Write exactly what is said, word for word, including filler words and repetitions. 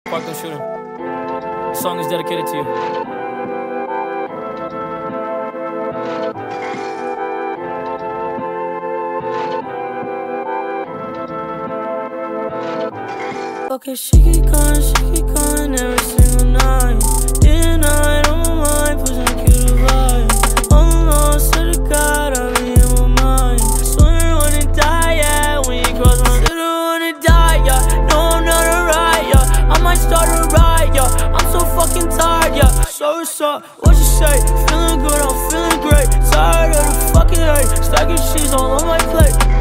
Fuck, don't shoot him. The song is dedicated to you. Okay, she keep calling, she keep calling every single night. Day and night on my mind, pushing a cute vibe. Almost to the God, I be in my mind. Swear I wanna die, yeah, when you cross my Swear I wanna die, yeah, no I'm not alright, yeah. I might start a riot, yeah, I'm so fucking tired, yeah. So what's up, what you say? Feeling good, I'm feeling great. Tired of the fucking hate, stacking cheese all on my plate.